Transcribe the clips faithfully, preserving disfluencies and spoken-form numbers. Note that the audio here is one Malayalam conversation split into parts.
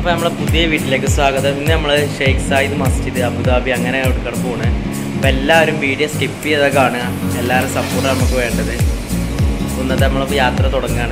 അപ്പോൾ നമ്മളെ പുതിയ വീട്ടിലേക്ക് സ്വാഗതം. ഇന്ന് നമ്മൾ ഷെയ്ഖ് സായിദ് മസ്ജിദ് അബുദാബി അങ്ങനെ എടുക്കാൻ പോണ്. അപ്പോൾ എല്ലാവരും വീഡിയോ സ്കിപ്പ് ചെയ്താൽ കാണുക. എല്ലാവരും സപ്പോർട്ട് നമുക്ക് വേണ്ടത്. ഇന്നത്തെ നമ്മൾ യാത്ര തുടങ്ങുകയാണ്.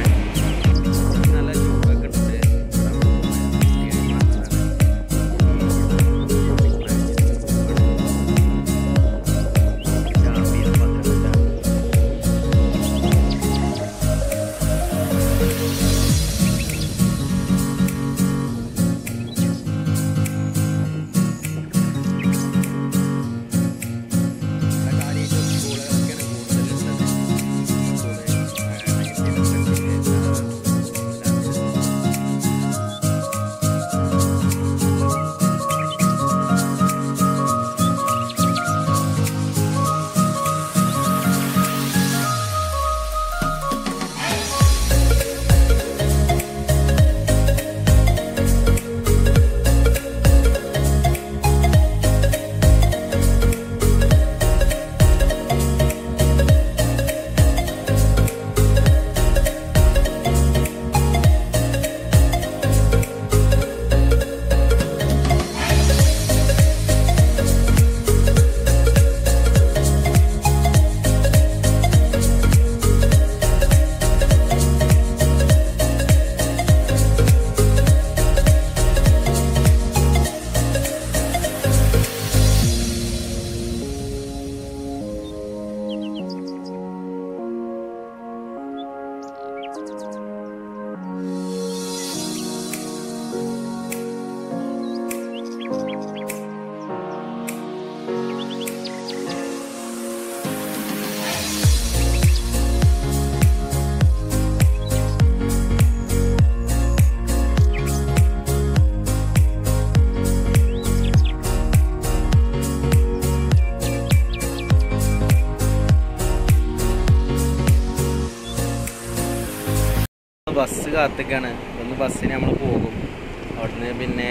ബസ് കാത്തിക്കാണ്. ഒന്ന് ബസ്സിന് നമ്മൾ പോകും. അവിടുന്ന് പിന്നെ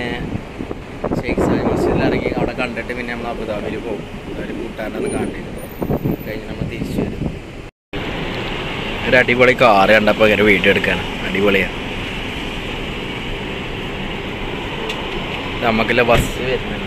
ഷെയ്ഖ് സായിദ് മസ്ജിദിൽ ഇറങ്ങി അവിടെ കണ്ടിട്ട് പിന്നെ നമ്മൾ അബുദാബിയിൽ പോകും. ഒരു കൂട്ടുകാരനൊന്ന് കണ്ടിട്ട് കഴിഞ്ഞ് നമ്മൾ തിരിച്ചു വരും. ഒരു അടിപൊളി കാറ് കണ്ടപ്പോൾ ഇങ്ങനെ വീഡിയോ എടുക്കാണ്. അടിപൊളിയാണ്. നമുക്കില്ല ബസ് വരുന്നുണ്ട്.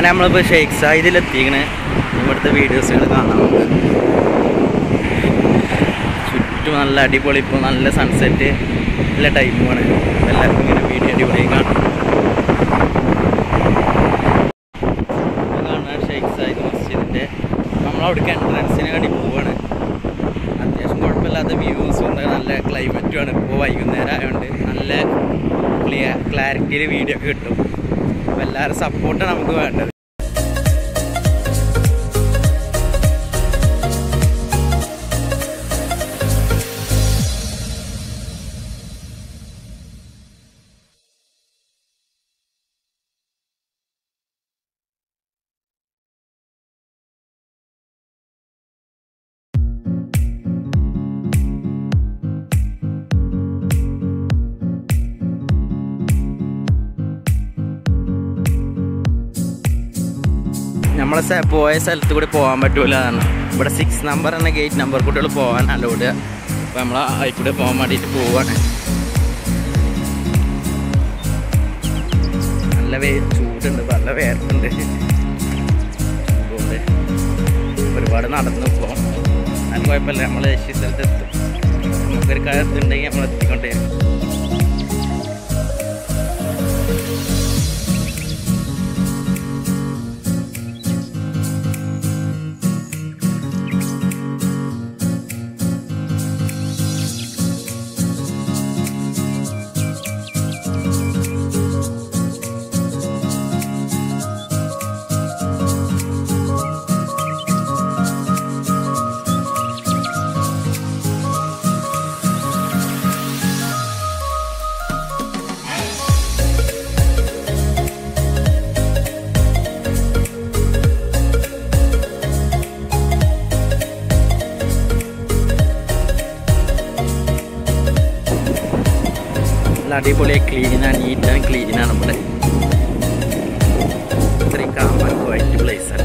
അങ്ങനെ നമ്മളിപ്പോൾ ഷെയ്ഖ് സായിദിലെത്തിക്കണേ. ഇവിടുത്തെ വീഡിയോസുകൾ കാണാം നമുക്ക്. ചുറ്റും നല്ല അടിപൊളി, ഇപ്പോൾ നല്ല സൺസെറ്റ് നല്ല ടൈമുമാണ്. എല്ലാവർക്കും ഇങ്ങനെ വീഡിയോ അടിപൊളിയായി കാണാം. കാണാൻ ഷെയ്ഖ് സായിദ് മസ്ജിദിൻ്റെ നമ്മളവിടേക്ക് എൻട്രൻസിന് വേണ്ടി പോവാണ്. അത്യാവശ്യം കുഴപ്പമില്ലാത്ത വ്യൂസും ഉണ്ട്, നല്ല ക്ലൈമറ്റുമാണ്. ഇപ്പോൾ വൈകുന്നേരം ആയതുകൊണ്ട് നല്ല ക്ലിയർ ക്ലാരിറ്റിയിൽ വീഡിയോ ഒക്കെ കിട്ടും. അപ്പോൾ എല്ലാവരും സപ്പോർട്ടാണ് നമുക്ക് വേണ്ടത്. നമ്മളെ പോയ സ്ഥലത്ത് കൂടി പോകാൻ പറ്റൂല. ഇവിടെ സിക്സ് നമ്പർ എന്ന ഗേറ്റ് നമ്പർ കുട്ടികൾ പോകാൻ അലോഡ്. അപ്പോൾ നമ്മൾ അതിൽക്കൂടെ പോകാൻ വേണ്ടിയിട്ട് പോവാണ്. നല്ല വേ ചൂടുണ്ട്, നല്ല വേർപ്പുണ്ട്. അതുകൊണ്ട് ഒരുപാട് നടന്നു പോകാം. അത് കുഴപ്പമില്ല, നമ്മൾ ലക്ഷ്യ സ്ഥലത്ത് എത്തും. നമുക്കൊരു കാര്യത്തുണ്ടെങ്കിൽ നമ്മൾ എത്തിക്കൊണ്ടേ. അടിപൊളിയായി ക്ലീനാണ്, നീറ്റ് ആൻഡ് ക്ലീനാണ് ഇവിടെ. ഇത്രയും കാമാൻ ക്വൈറ്റ് പ്ലേസാണ്.